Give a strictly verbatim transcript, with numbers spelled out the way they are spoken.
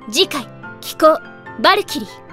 次回、気候バルキリー。